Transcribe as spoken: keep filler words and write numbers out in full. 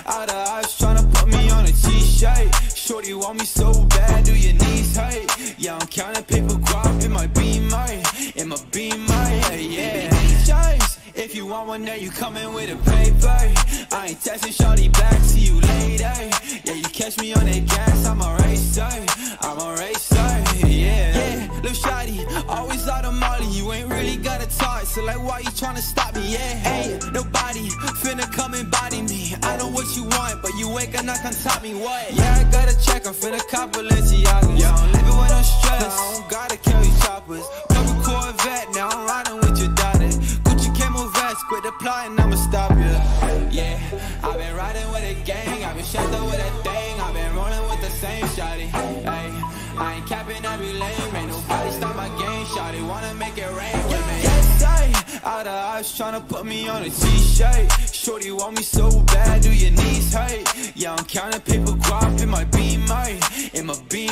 out of eyes tryna put me on a t-shirt. Shorty want me so bad, do your knees hurt? Yeah, I'm counting paper guap in my beamer, in my beamer, yeah, yeah. Choice. If you want one, then you coming with a paper. I ain't texting shorty back, see you later. Yeah, you catch me on that gas, I'm a racer, I'm a racer, yeah. Yeah, little shawty, always out of molly, you ain't really got a talk, so like why you tryna stop me, yeah. Ain't nobody finna come and body me. I know what you want, but you ain't gonna come top me, what? Yeah, I gotta check, I'm finna cop Balenciagas. Yeah, I'm living with no stress, I don't gotta carry choppers. Double Corvette, now I'm riding with your daughter. Gucci camo vest, quit applying, I'ma stop you. Yeah, I've been riding with a gang, I've been strapped up with a thing, I've been rolling with the same shawty. Ay, I ain't capping every lane, ain't nobody stop my game, shawty wanna make it rain with me. Yes, I, out of eyes tryna put me on a t-shirt. Shorty want me so bad, do your knees hurt? Yeah, I'm counting paper guap in my beamer, in my beamer.